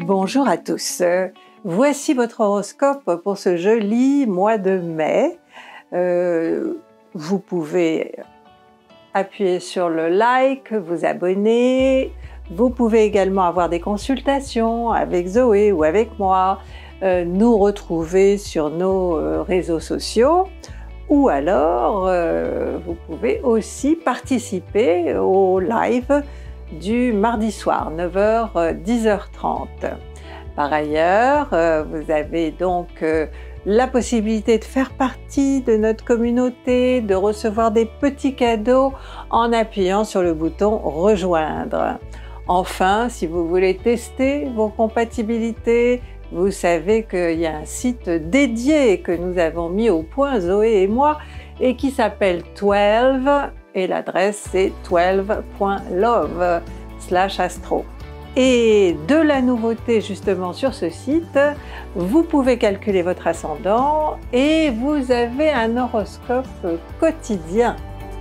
Bonjour à tous, voici votre horoscope pour ce joli mois de mai. Vous pouvez appuyer sur le like, vous abonner, vous pouvez également avoir des consultations avec Zoé ou avec moi, nous retrouver sur nos réseaux sociaux ou alors vous pouvez aussi participer au live du mardi soir, 9h, 10h30. Par ailleurs, vous avez donc la possibilité de faire partie de notre communauté, de recevoir des petits cadeaux en appuyant sur le bouton « Rejoindre ». Enfin, si vous voulez tester vos compatibilités, vous savez qu'il y a un site dédié que nous avons mis au point, Zoé et moi, et qui s'appelle 12, et l'adresse c'est 12.love/astro. Et de la nouveauté justement sur ce site, vous pouvez calculer votre ascendant et vous avez un horoscope quotidien.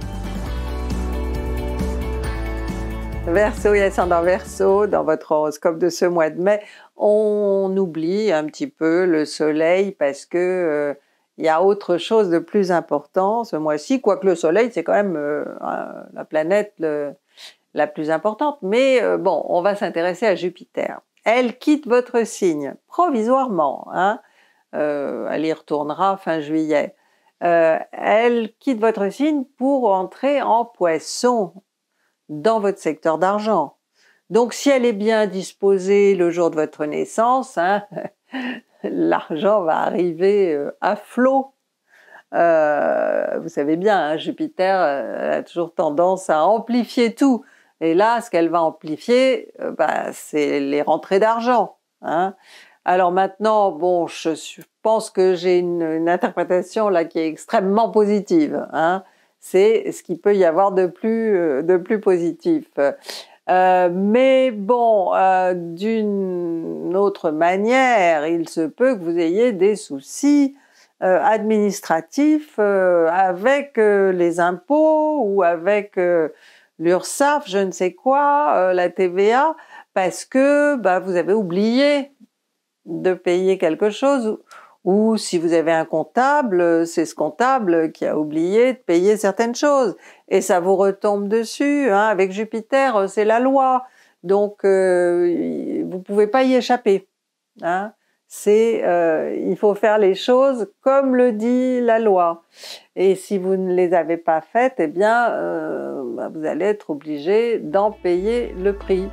Verseau et ascendant Verseau, dans votre horoscope de ce mois de mai, on oublie un petit peu le soleil parce que il y a autre chose de plus important ce mois-ci, quoique le soleil c'est quand même la planète la plus importante, mais bon, on va s'intéresser à Jupiter. Elle quitte votre signe provisoirement, hein, elle y retournera fin juillet. Elle quitte votre signe pour entrer en Poisson, dans votre secteur d'argent. Donc si elle est bien disposée le jour de votre naissance, hein, l'argent va arriver à flot. Vous savez bien, hein, Jupiter a toujours tendance à amplifier tout. Et là, ce qu'elle va amplifier, c'est les rentrées d'argent. Hein. Alors maintenant, bon, je pense que j'ai une interprétation là qui est extrêmement positive. Hein. C'est ce qu'il peut y avoir de plus positif. Mais bon, d'une autre manière, il se peut que vous ayez des soucis administratifs avec les impôts ou avec l'URSSAF, je ne sais quoi, la TVA, parce que vous avez oublié de payer quelque chose, ou si vous avez un comptable, c'est ce comptable qui a oublié de payer certaines choses, et ça vous retombe dessus, hein. Avec Jupiter, c'est la loi, donc vous pouvez pas y échapper, hein. Il faut faire les choses comme le dit la loi. Et si vous ne les avez pas faites, eh bien, vous allez être obligé d'en payer le prix.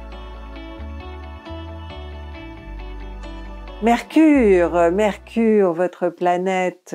Mercure, votre planète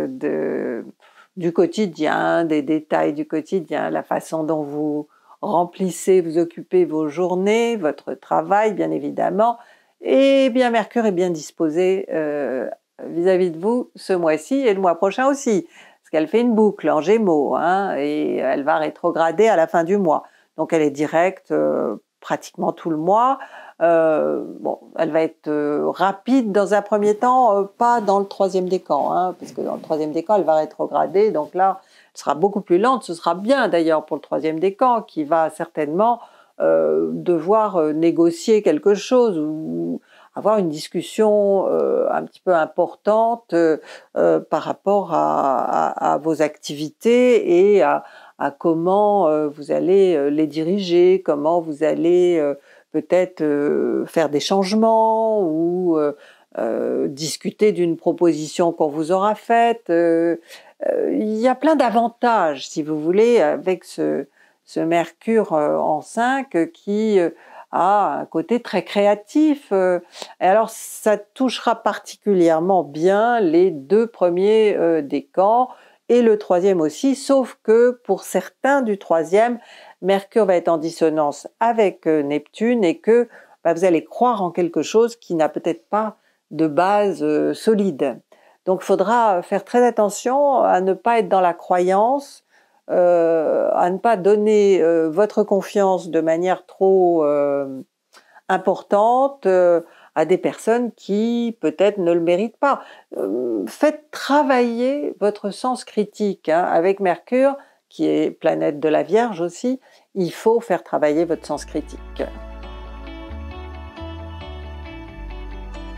du quotidien, des détails du quotidien, la façon dont vous remplissez, vous occupez vos journées, votre travail bien évidemment, et bien Mercure est bien disposée vis-à-vis de vous ce mois-ci et le mois prochain aussi, parce qu'elle fait une boucle en Gémeaux, hein, et elle va rétrograder à la fin du mois. Donc elle est directe pratiquement tout le mois. Bon, elle va être rapide dans un premier temps, pas dans le troisième décan, hein, parce que dans le troisième décan elle va rétrograder, donc là elle sera beaucoup plus lente. Ce sera bien d'ailleurs pour le troisième décan qui va certainement devoir négocier quelque chose ou avoir une discussion un petit peu importante par rapport à vos activités et à comment vous allez les diriger, comment vous allez peut-être faire des changements ou discuter d'une proposition qu'on vous aura faite. Il y a plein d'avantages, si vous voulez, avec ce Mercure en 5 qui a un côté très créatif. Et alors ça touchera particulièrement bien les deux premiers décans et le troisième aussi, sauf que pour certains du troisième, Mercure va être en dissonance avec Neptune et que vous allez croire en quelque chose qui n'a peut-être pas de base solide. Donc il faudra faire très attention à ne pas être dans la croyance, à ne pas donner votre confiance de manière trop importante à des personnes qui peut-être ne le méritent pas. Faites travailler votre sens critique, hein, avec Mercure, qui est planète de la Vierge aussi, il faut faire travailler votre sens critique.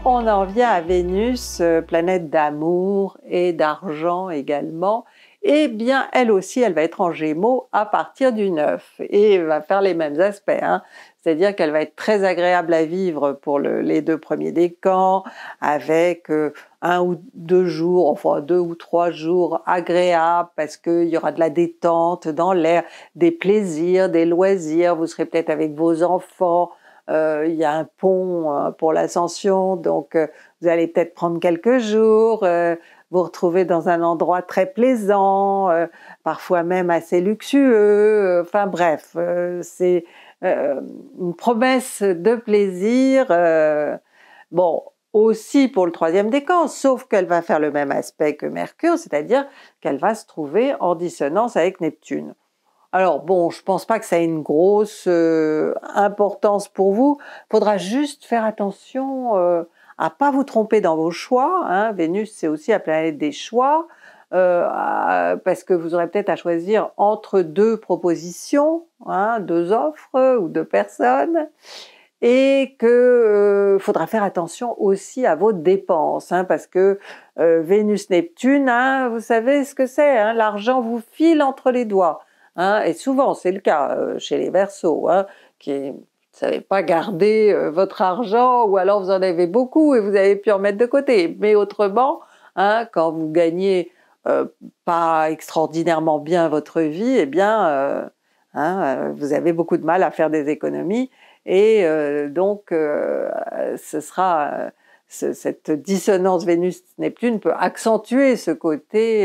on en vient à Vénus, planète d'amour et d'argent également. Eh bien, elle aussi, elle va être en Gémeaux à partir du 9 et va faire les mêmes aspects, hein. C'est-à-dire qu'elle va être très agréable à vivre pour les 2 premiers décans, avec 1 ou 2 jours, enfin 2 ou 3 jours agréables parce qu'il y aura de la détente dans l'air, des plaisirs, des loisirs, vous serez peut-être avec vos enfants, il y a un pont pour l'ascension, donc vous allez peut-être prendre quelques jours, vous retrouver dans un endroit très plaisant, parfois même assez luxueux, enfin bref, c'est une promesse de plaisir, bon, aussi pour le 3e décan, sauf qu'elle va faire le même aspect que Mercure, c'est-à-dire qu'elle va se trouver en dissonance avec Neptune. Alors bon, je pense pas que ça ait une grosse importance pour vous, faudra juste faire attention à pas vous tromper dans vos choix, hein. Vénus c'est aussi la planète des choix, parce que vous aurez peut-être à choisir entre 2 propositions, hein, 2 offres ou 2 personnes, et que faudra faire attention aussi à vos dépenses, hein, parce que Vénus-Neptune, hein, vous savez ce que c'est, hein, l'argent vous file entre les doigts, hein, et souvent c'est le cas chez les Verseaux, hein, qui ne savez pas garder votre argent, ou alors vous en avez beaucoup et vous avez pu en mettre de côté, mais autrement, hein, quand vous gagnez pas extraordinairement bien votre vie, eh bien vous avez beaucoup de mal à faire des économies, et donc ce sera cette dissonance Vénus-Neptune peut accentuer ce côté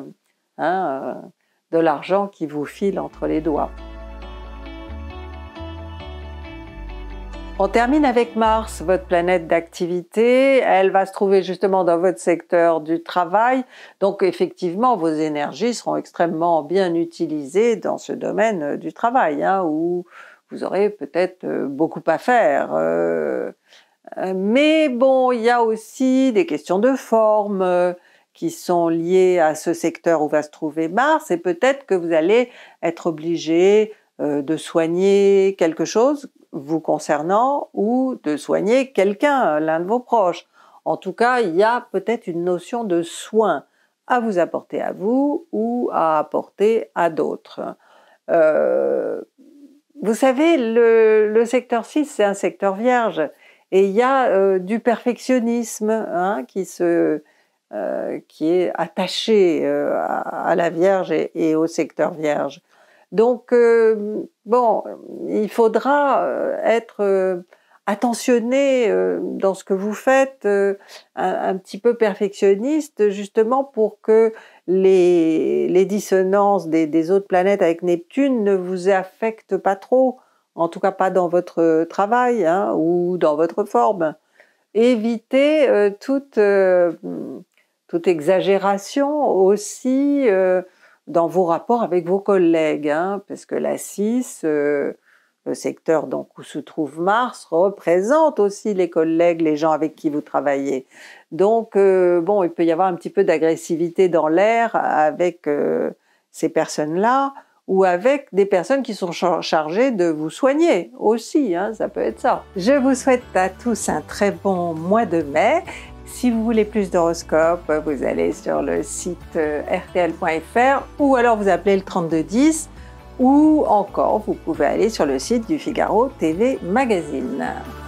de l'argent qui vous file entre les doigts. On termine avec Mars, votre planète d'activité. Elle va se trouver justement dans votre secteur du travail, donc effectivement vos énergies seront extrêmement bien utilisées dans ce domaine du travail, hein, où vous aurez peut-être beaucoup à faire. Mais bon, il y a aussi des questions de forme qui sont liées à ce secteur où va se trouver Mars, et peut-être que vous allez être obligé de soigner quelque chose vous concernant, ou de soigner quelqu'un, l'un de vos proches. En tout cas, il y a peut-être une notion de soin à vous apporter à vous ou à apporter à d'autres. Vous savez, le secteur 6, c'est un secteur vierge, et il y a du perfectionnisme, hein, qui est attaché à la Vierge et au secteur vierge. Donc bon, il faudra être attentionné dans ce que vous faites, un petit peu perfectionniste, justement pour que les dissonances des autres planètes avec Neptune ne vous affectent pas trop, en tout cas pas dans votre travail, hein, ou dans votre forme. Évitez toute exagération aussi dans vos rapports avec vos collègues, hein, parce que la 6, le secteur donc où se trouve Mars, représente aussi les collègues, les gens avec qui vous travaillez. Donc bon, il peut y avoir un petit peu d'agressivité dans l'air avec ces personnes-là, ou avec des personnes qui sont chargées de vous soigner aussi, hein, ça peut être ça. Je vous souhaite à tous un très bon mois de mai. Si vous voulez plus d'horoscopes, vous allez sur le site rtl.fr, ou alors vous appelez le 3210, ou encore vous pouvez aller sur le site du Figaro TV Magazine.